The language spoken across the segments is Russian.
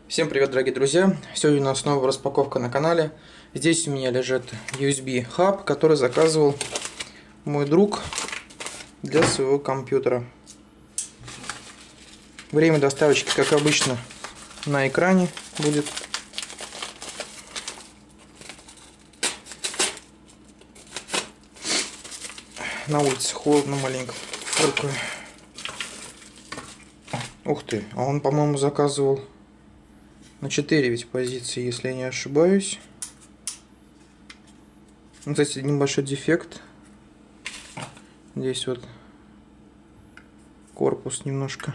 Всем привет, дорогие друзья! Сегодня у нас снова распаковка на канале. Здесь у меня лежит USB хаб, который заказывал мой друг для своего компьютера. Время доставочки, как обычно, на экране будет. На улице холодно маленько. Фыркаю. Ух ты, а он, по-моему, заказывал на 4 ведь позиции, если я не ошибаюсь. Ну, кстати, небольшой дефект. Здесь вот корпус немножко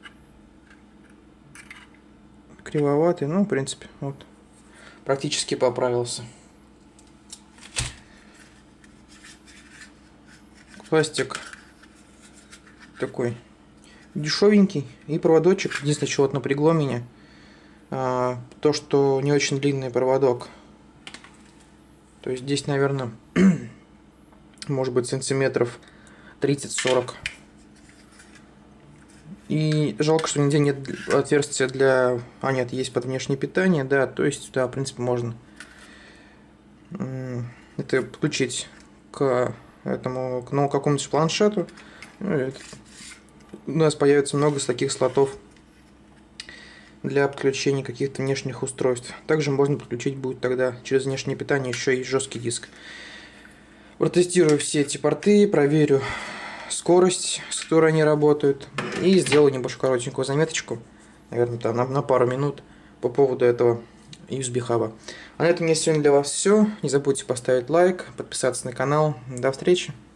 кривоватый. Ну, в принципе, вот практически поправился. Пластик такой дешевенький. И проводочек. Единственное, что вот напрягло меня, то, что не очень длинный проводок. То есть здесь, наверное, может быть сантиметров 30-40. И жалко, что нигде нет отверстия для... А, нет, есть под внешнее питание, да, то есть, да, в принципе, можно это подключить к этому, к какому-нибудь планшету. У нас появится много таких слотов для подключения каких-то внешних устройств. Также можно подключить будет тогда через внешнее питание еще и жесткий диск. Протестирую все эти порты, проверю скорость, с которой они работают, и сделаю небольшую коротенькую заметочку, наверное, там на пару минут по поводу этого USB хаба. А на этом у меня сегодня для вас все. Не забудьте поставить лайк, подписаться на канал. До встречи!